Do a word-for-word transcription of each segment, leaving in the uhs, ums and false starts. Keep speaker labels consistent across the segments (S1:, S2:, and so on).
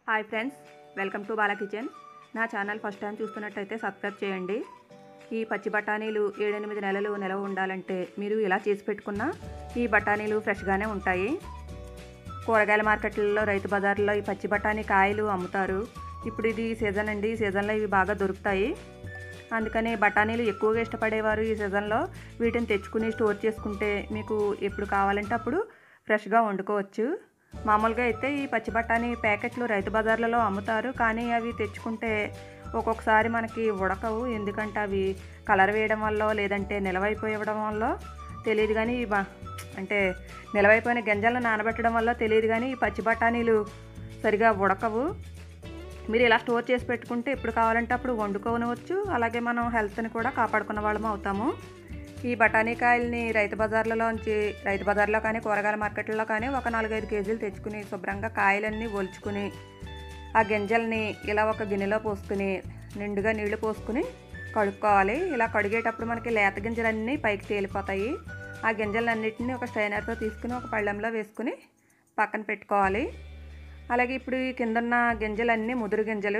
S1: Hi friends, welcome to Bala kitchen. నా channel first time చూస్తున్నట్టయితే subscribe చేయండి. ఈ పచ్చి బఠానీలు ఏడెనిమిది నెలలు నిలవ ఉండాలంటే మీరు ఇలా చేసి పెట్టుకున్న ఈ బఠానీలు ఫ్రెష్గానే ఉంటాయి. కూరగాయల మార్కెట్లలో, రైతు బజార్లో ఈ పచ్చి బఠానీ కాయలు అమ్ముతారు. ఇప్పుడు ఇది సీజన్ అండి. ఈ సీజన్లో ఇవి బాగా దొరుకుతాయి. అందుకని బఠానీలు ఎక్కువగా ఇష్టపడేవారు ఈ సీజన్లో వీటిని తెచ్చుకుని స్టోర్ చేసుకుంటే మీకు ఎప్పుడు కావాలంటే అప్పుడు ఫ్రెష్గా వండుకోవచ్చు. మామూలుగా అయితే ఈ పచ్చి బఠానీ ప్యాకెట్లు రైతు బజార్లలో అమ్ముతారు, కానీ అవి తెచ్చుకుంటే ఒక్కొక్కసారి మనకి ఉడకవు. ఎందుకంటే అవి కలర్ వేయడం వల్ల లేదంటే నిలవైపోయడం వల్ల తెలియదు, కానీ అంటే నిలవైపోయిన గింజలను నానబెట్టడం వల్ల తెలియదు, కానీ ఈ పచ్చి బఠానీలు సరిగా ఉడకవు. మీరు ఇలా స్టోర్ చేసి పెట్టుకుంటే ఎప్పుడు కావాలంటే అప్పుడు వండుకోవచ్చు. అలాగే మనం హెల్త్ని కూడా కాపాడుకున్న వాళ్ళము అవుతాము. ఈ బఠానీ కాయల్ని రైతు బజార్లలోంచి రైతు బజార్లో కానీ కూరగాయల మార్కెట్లో కానీ ఒక నాలుగైదు కేజీలు తెచ్చుకుని శుభ్రంగా కాయలన్నీ ఒలుచుకుని ఆ గింజల్ని ఇలా ఒక గిన్నెలో పోసుకుని నిండుగా నీళ్లు పోసుకుని కడుక్కోవాలి. ఇలా కడిగేటప్పుడు మనకి లేత గింజలన్నీ పైకి తేలిపోతాయి. ఆ గింజలన్నింటినీ ఒక స్ట్రైనర్తో తీసుకుని ఒక పళ్ళెంలో వేసుకుని పక్కన పెట్టుకోవాలి. అలాగే ఇప్పుడు ఈ కిందన్న గింజలన్నీ ముదురు గింజలు,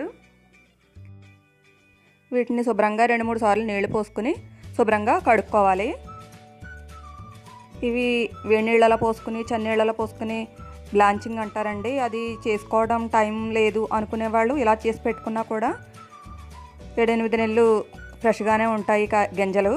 S1: వీటిని శుభ్రంగా రెండు మూడు సార్లు నీళ్లు పోసుకుని శుభ్రంగా కడుక్కోవాలి. ఇవి వేడి నీళ్ళలో పోసుకుని చన్నీళ్ళలో పోసుకుని బ్లాంచింగ్ అంటారండి. అది చేసుకోవడం టైం లేదు అనుకునే వాళ్ళు ఇలా చేసి పెట్టుకున్నా కూడా ఏడెనిమిది నెలలు ఫ్రెష్గానే ఉంటాయి గింజలు.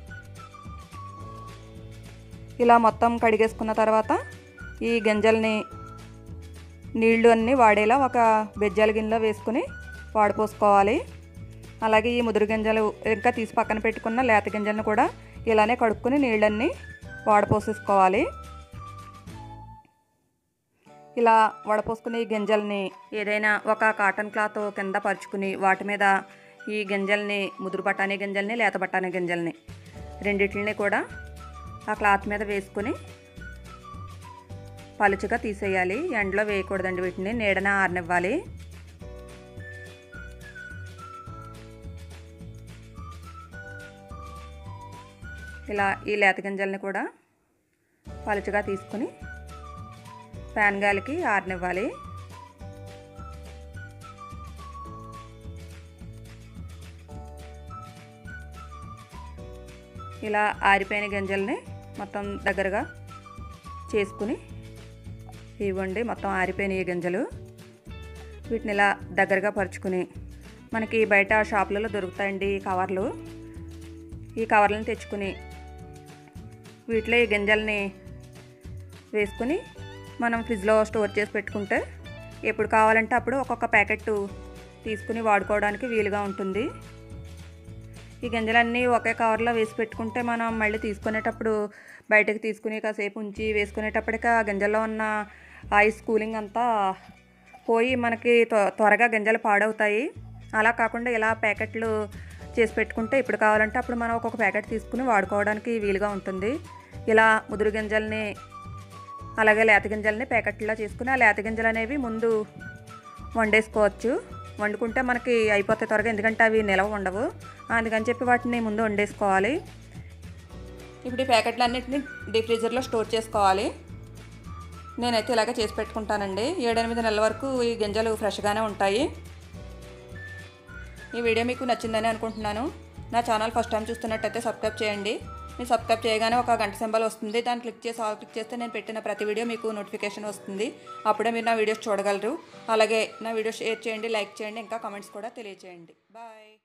S1: ఇలా మొత్తం కడిగేసుకున్న తర్వాత ఈ గింజల్ని నీళ్లు అన్నీ వాడేలా ఒక బెజ్జాల గిన్నెలో వేసుకుని వాడిపోసుకోవాలి. అలాగే ఈ ముదురు గింజలు ఇంకా తీసి పక్కన పెట్టుకున్న లేత గింజలను కూడా ఇలానే కడుక్కుని నీళ్ళన్నీ వాడపోసేసుకోవాలి. ఇలా వడపోసుకుని ఈ గింజల్ని ఏదైనా ఒక కాటన్ క్లాత్ కింద పరుచుకుని వాటి మీద ఈ గింజల్ని, ముదురు బఠానీ గింజల్ని లేత బఠానీ గింజల్ని రెండింటిని కూడా ఆ క్లాత్ మీద వేసుకుని పలుచగా తీసేయాలి. ఎండలో వేయకూడదండి, వీటిని నీడన ఆరనివ్వాలి. ఇలా ఈ లేత గింజల్ని కూడా పలుచగా తీసుకుని ఫ్యాన్ గాలికి ఆరనివ్వాలి. ఇలా ఆరిపోయిన గింజల్ని మొత్తం దగ్గరగా చేసుకుని ఇవ్వండి. మొత్తం ఆరిపోయిన ఈ గింజలు వీటిని ఇలా దగ్గరగా పరుచుకుని మనకి బయట షాపులలో దొరుకుతాయండి ఈ కవర్లు. ఈ కవర్లను తెచ్చుకుని వీటిలో ఈ గింజల్ని వేసుకుని మనం ఫ్రిడ్జ్లో స్టోర్ చేసి పెట్టుకుంటే ఎప్పుడు కావాలంటే అప్పుడు ఒక్కొక్క ప్యాకెట్ తీసుకుని వాడుకోవడానికి వీలుగా ఉంటుంది. ఈ గింజలన్నీ ఒకే కవర్లో వేసి పెట్టుకుంటే మనం మళ్ళీ తీసుకునేటప్పుడు బయటకు తీసుకుని కాసేపు ఉంచి వేసుకునేటప్పటికి ఆ గింజల్లో ఉన్న ఐస్ కూలింగ్ అంతా పోయి మనకి త్వరగా గింజలు పాడవుతాయి. అలా కాకుండా ఇలా ప్యాకెట్లు చేసి పెట్టుకుంటే ఇప్పుడు కావాలంటే అప్పుడు మనం ఒక్కొక్క ప్యాకెట్ తీసుకుని వాడుకోవడానికి వీలుగా ఉంటుంది. ఇలా ముదురు గింజల్ని అలాగే లేత గింజల్ని ప్యాకెట్లో చేసుకుని ఆ లేత గింజలు అనేవి ముందు వండేసుకోవచ్చు. వండుకుంటే మనకి అయిపోతాయి త్వరగా, ఎందుకంటే అవి నిలవ ఉండవు. అందుకని చెప్పి వాటిని ముందు వండేసుకోవాలి. ఇప్పుడు ఈ ప్యాకెట్లు అన్నింటినీ డీప్ ఫ్రీజర్లో స్టోర్ చేసుకోవాలి. నేనైతే ఇలాగే చేసి పెట్టుకుంటానండి. ఏడెనిమిది నెలల వరకు ఈ గింజలు ఫ్రెష్గానే ఉంటాయి. ఈ వీడియో మీకు నచ్చిందని అనుకుంటున్నాను. నా ఛానల్ ఫస్ట్ టైం చూస్తున్నట్టయితే సబ్స్క్రైబ్ చేయండి. మీరు సబ్స్క్రైబ్ చేయగానే ఒక గంట సింబల్ వస్తుంది, దాన్ని క్లిక్ చేసి ఆల్ క్లిక్ చేస్తే నేను పెట్టిన ప్రతి వీడియో మీకు నోటిఫికేషన్ వస్తుంది. అప్పుడే మీరు నా వీడియోస్ చూడగలరు. అలాగే నా వీడియో షేర్ చేయండి, లైక్ చేయండి, ఇంకా కామెంట్స్ కూడా తెలియజేయండి. బాయ్.